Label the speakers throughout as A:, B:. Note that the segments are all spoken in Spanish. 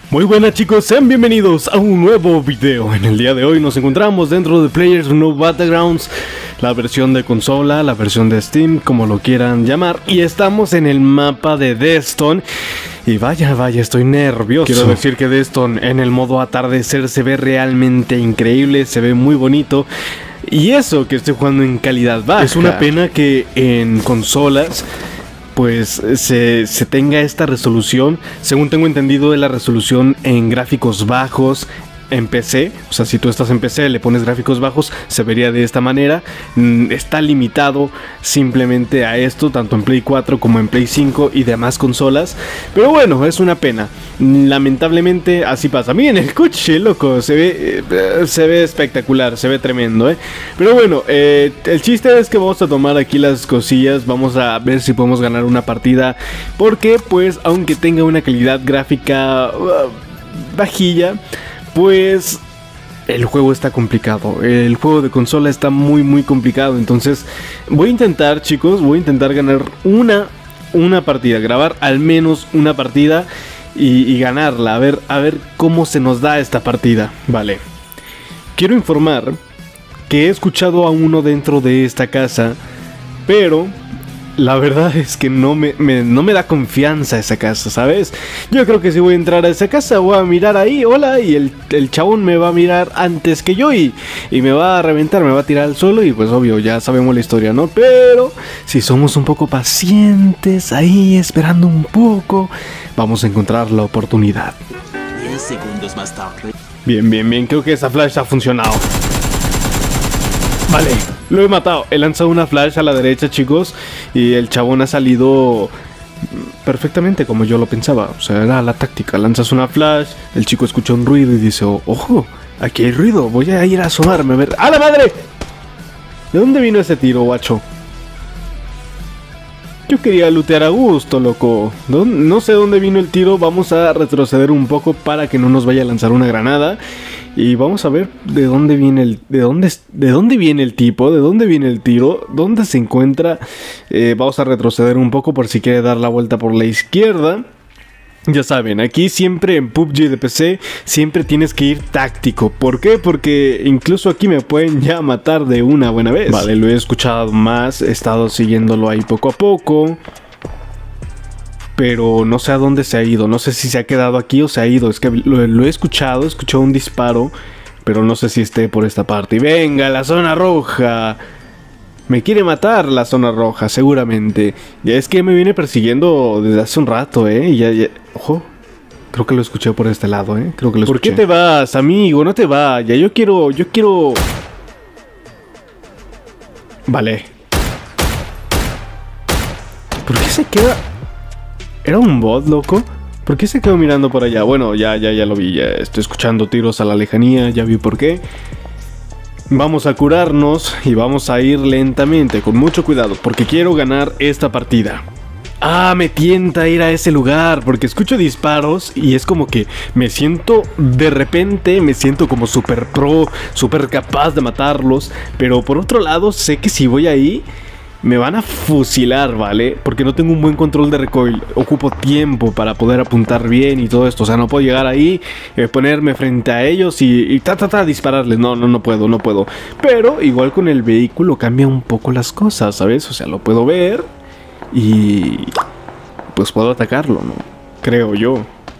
A: Muy buenas chicos, sean bienvenidos a un nuevo video. En el día de hoy nos encontramos dentro de PlayerUnknown's Battlegrounds, la versión de consola, la versión de Steam, como lo quieran llamar. Y estamos en el mapa de Deston. Y vaya, estoy nervioso. Quiero decir que Deston en el modo atardecer se ve realmente increíble, se ve muy bonito. Y eso que estoy jugando en calidad baja. Es una pena que en consolas pues se tenga esta resolución. Según tengo entendido, es la resolución en gráficos bajos en PC. O sea, si tú estás en PC, le pones gráficos bajos, se vería de esta manera. Está limitado simplemente a esto, tanto en Play 4 como en Play 5 y demás consolas. Pero bueno, es una pena. Lamentablemente así pasa. Miren el coche, loco, se ve espectacular, se ve tremendo, Pero bueno, el chiste es que vamos a tomar aquí las cosillas. Vamos a ver si podemos ganar una partida, porque pues aunque tenga una calidad gráfica bajilla, pues el juego está complicado. El juego de consola está muy complicado. Entonces voy a intentar, chicos, ganar una partida, grabar al menos una partida y ganarla. A ver cómo se nos da esta partida. Vale. Quiero informar que he escuchado a uno dentro de esta casa, pero la verdad es que no me da confianza esa casa, ¿sabes? Yo creo que si voy a entrar a esa casa voy a mirar ahí, hola, y el chabón me va a mirar antes que yo y me va a reventar, me va a tirar al suelo y pues obvio, ya sabemos la historia, ¿no? Pero si somos un poco pacientes ahí, esperando un poco, vamos a encontrar la oportunidad.
B: 10 segundos más tarde.
A: Bien, creo que esa flash ha funcionado. Vale, lo he matado. He lanzado una flash a la derecha, chicos, y el chabón ha salido perfectamente como yo lo pensaba. O sea, era la táctica. Lanzas una flash, el chico escucha un ruido y dice, ojo, aquí hay ruido, voy a ir a asomarme a ver. ¡A la madre! ¿De dónde vino ese tiro, guacho? Yo quería lootear a gusto, loco. No sé dónde vino el tiro. Vamos a retroceder un poco para que no nos vaya a lanzar una granada. Y vamos a ver de dónde viene de dónde viene el tipo, de dónde viene el tiro, dónde se encuentra. Vamos a retroceder un poco por si quiere dar la vuelta por la izquierda. Ya saben, aquí siempre en PUBG de PC siempre tienes que ir táctico. ¿Por qué? Porque incluso aquí me pueden ya matar de una buena vez. Vale, lo he escuchado más, he estado siguiéndolo ahí poco a poco, pero no sé a dónde se ha ido. No sé si se ha quedado aquí o se ha ido. Es que lo he escuchado un disparo, pero no sé si esté por esta parte. Y venga, la zona roja. Me quiere matar la zona roja, seguramente. Ya es que me viene persiguiendo desde hace un rato, Y ya... Ojo. Creo que lo escuché por este lado, Creo que lo escuché. ¿Por qué te vas, amigo? No te vayas. Yo quiero... Vale. ¿Por qué se queda...? ¿Era un bot, loco? ¿Por qué se quedó mirando por allá? Bueno, ya lo vi. Ya estoy escuchando tiros a la lejanía. Ya vi por qué. Vamos a curarnos y vamos a ir lentamente, con mucho cuidado, porque quiero ganar esta partida. Ah, me tienta ir a ese lugar, porque escucho disparos y es como que de repente me siento como super pro, super capaz de matarlos. Pero por otro lado, sé que si voy ahí me van a fusilar, ¿vale? Porque no tengo un buen control de recoil. Ocupo tiempo para poder apuntar bien y todo esto. O sea, no puedo llegar ahí, ponerme frente a ellos y dispararles. No puedo. Pero igual con el vehículo cambia un poco las cosas, ¿sabes? O sea, lo puedo ver y pues puedo atacarlo, ¿no? Creo yo.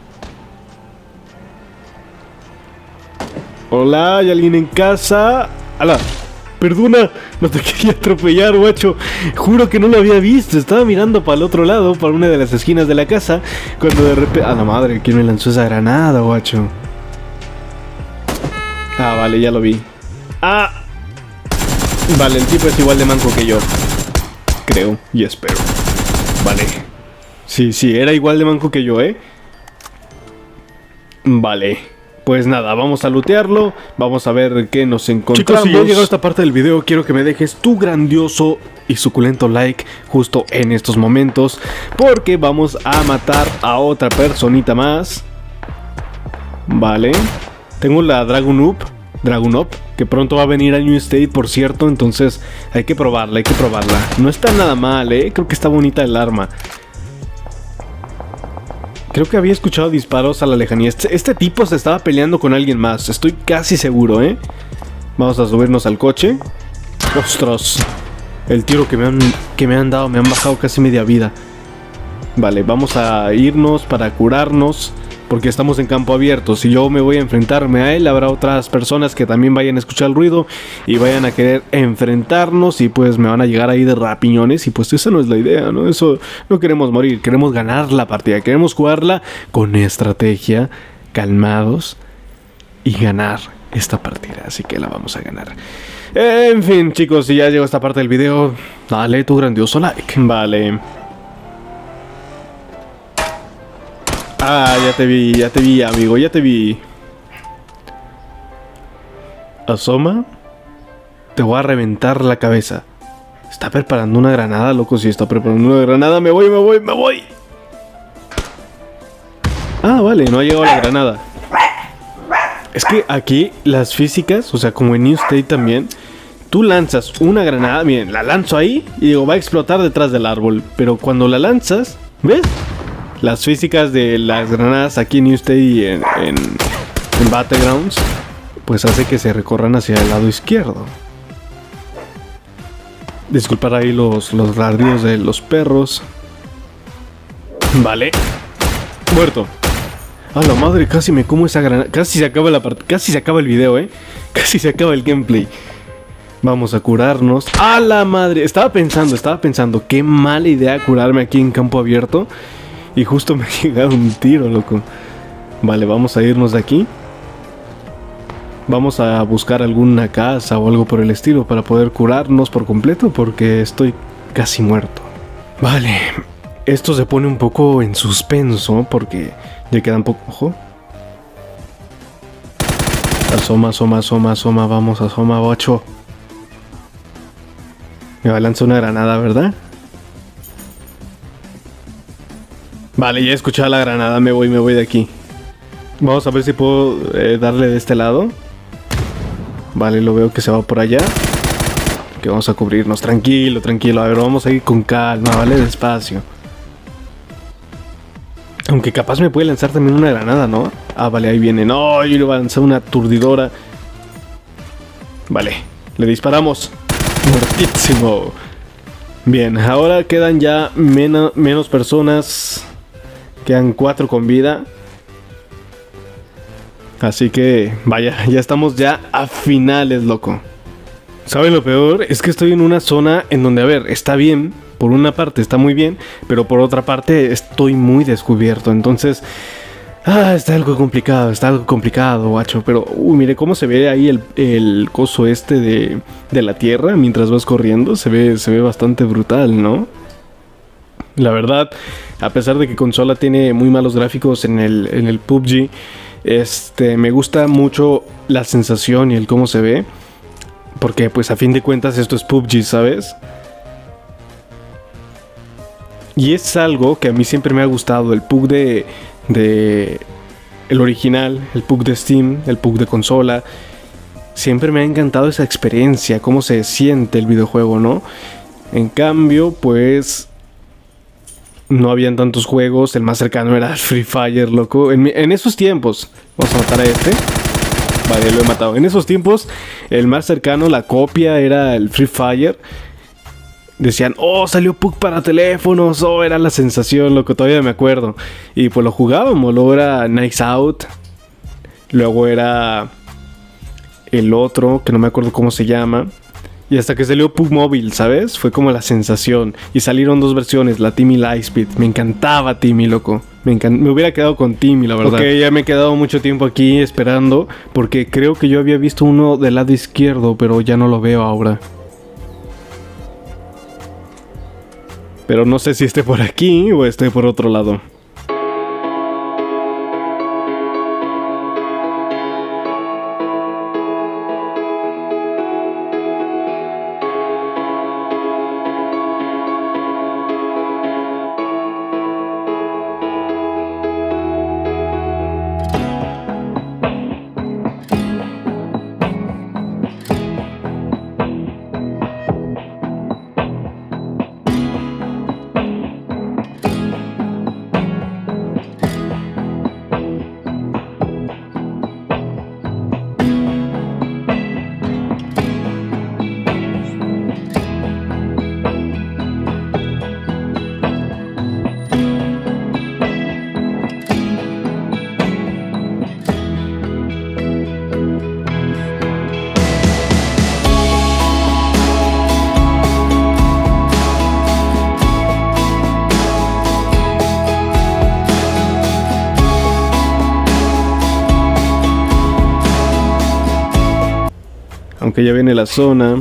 A: Hola, ¿hay alguien en casa? ¡Hala! Perdona, no te quería atropellar, guacho. Juro que no lo había visto. Estaba mirando para el otro lado, para una de las esquinas de la casa, cuando de repente... ¡A la madre! ¿Quién me lanzó esa granada, guacho? Ah, vale, ya lo vi. ¡Ah! Vale, el tipo es igual de manco que yo. Creo y espero. Vale. Sí, era igual de manco que yo, Vale. Pues nada, vamos a lootearlo, vamos a ver qué nos encontramos. Chicos, si ya llegado a esta parte del video, quiero que me dejes tu grandioso y suculento like justo en estos momentos, porque vamos a matar a otra personita más. Vale. Tengo la Dragon Up, que pronto va a venir a New State, por cierto, entonces hay que probarla. No está nada mal, creo que está bonita el arma. Creo que había escuchado disparos a la lejanía. Este tipo se estaba peleando con alguien más. Estoy casi seguro, ¿eh? Vamos a subirnos al coche. ¡Ostras! El tiro que me han dado, me han bajado casi media vida. Vale, vamos a irnos para curarnos, porque estamos en campo abierto. Si yo me voy a enfrentarme a él, habrá otras personas que también vayan a escuchar el ruido y vayan a querer enfrentarnos, y pues me van a llegar ahí de rapiñones, y pues esa no es la idea, ¿no? Eso, no queremos morir, queremos ganar la partida, queremos jugarla con estrategia, calmados, y ganar esta partida, así que la vamos a ganar. En fin, chicos, si ya llegó a esta parte del video, dale tu grandioso like. Vale. Ah, ya te vi, amigo, ya te vi. Asoma. Te voy a reventar la cabeza. Está preparando una granada, loco. Si está preparando una granada, me voy. Ah, vale, no ha llegado la granada. Es que aquí las físicas, o sea, como en New State también, tú lanzas una granada, miren, la lanzo ahí y digo, va a explotar detrás del árbol. Pero cuando la lanzas, ¿ves? Las físicas de las granadas aquí en New State y en Battlegrounds, pues hace que se recorran hacia el lado izquierdo. Disculpar ahí los ladridos de los perros. Vale. Muerto. A la madre, casi me como esa granada. Casi se acaba casi se acaba el video, Casi se acaba el gameplay. Vamos a curarnos. ¡A la madre! Estaba pensando, qué mala idea curarme aquí en campo abierto. Y justo me ha llegado un tiro, loco. Vale, vamos a irnos de aquí. Vamos a buscar alguna casa o algo por el estilo para poder curarnos por completo, porque estoy casi muerto. Vale, esto se pone un poco en suspenso porque ya quedan poco. Ojo. Asoma, vamos, asoma, bocho. Me va a lanzar una granada, ¿verdad? Vale, ya he escuchado la granada, me voy de aquí. Vamos a ver si puedo darle de este lado. Vale, lo veo que se va por allá. Que vamos a cubrirnos, tranquilo. A ver, vamos a ir con calma, ¿vale? Despacio. Aunque capaz me puede lanzar también una granada, ¿no? Ah, vale, ahí viene. No, yo le voy a lanzar una aturdidora. Vale, le disparamos. Muertísimo. Bien, ahora quedan ya menos personas. Quedan 4 con vida. Así que, vaya, ya estamos ya a finales, loco. ¿Saben lo peor? Es que estoy en una zona en donde, a ver, está bien. Por una parte está muy bien, pero por otra parte estoy muy descubierto. Entonces, está algo complicado, guacho. Pero, mire cómo se ve ahí el coso este de la tierra mientras vas corriendo. Se ve bastante brutal, ¿no? La verdad, a pesar de que consola tiene muy malos gráficos en el PUBG, me gusta mucho la sensación y el cómo se ve. Porque pues a fin de cuentas esto es PUBG, ¿sabes? Y es algo que a mí siempre me ha gustado. El PUBG el original, el PUBG de Steam, el PUBG de consola. Siempre me ha encantado esa experiencia, cómo se siente el videojuego, ¿no? En cambio, pues no habían tantos juegos. El más cercano era Free Fire, loco. En esos tiempos, vamos a matar a este. Vale, lo he matado. En esos tiempos, el más cercano, la copia, era el Free Fire. Decían, oh, salió PUBG para teléfonos. Oh, era la sensación, loco, todavía me acuerdo. Y pues lo jugábamos. Luego era Nights Out. Luego era el otro, que no me acuerdo cómo se llama. Y hasta que salió PUBG Mobile, ¿sabes? Fue como la sensación. Y salieron 2 versiones, la Timmy y Lightspeed. Me encantaba Timmy, loco. Me hubiera quedado con Timmy, la verdad. Ok, ya me he quedado mucho tiempo aquí esperando. Porque creo que yo había visto uno del lado izquierdo, pero ya no lo veo ahora. Pero no sé si esté por aquí o esté por otro lado. que ya viene la zona.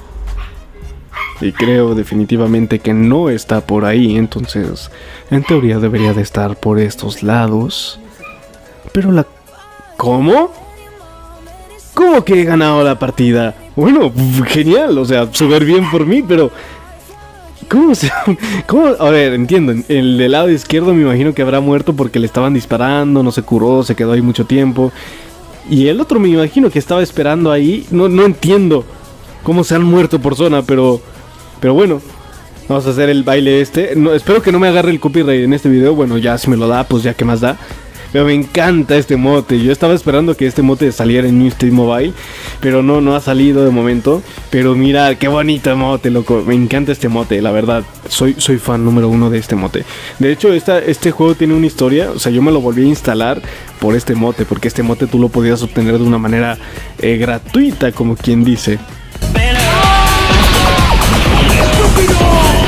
A: Y creo definitivamente que no está por ahí. Entonces, en teoría debería de estar por estos lados. Pero la... ¿Cómo? ¿Cómo que he ganado la partida? Bueno, genial, o sea, súper bien por mí, pero... ¿Cómo se...? ¿Cómo? A ver, entiendo, el del lado izquierdo me imagino que habrá muerto porque le estaban disparando, no se curó, se quedó ahí mucho tiempo. Y el otro me imagino que estaba esperando ahí, no entiendo cómo se han muerto por zona, pero bueno, vamos a hacer el baile este. No, espero que no me agarre el copyright en este video, bueno, ya si me lo da, pues ya que más da. Pero me encanta este mote. Yo estaba esperando que este mote saliera en New State Mobile, pero no ha salido de momento. Pero mira, qué bonito mote, loco. Me encanta este mote, la verdad. Soy fan número 1 de este mote. De hecho, este juego tiene una historia. O sea, yo me lo volví a instalar por este mote, porque este mote tú lo podías obtener de una manera gratuita, como quien dice. ¡Estúpido!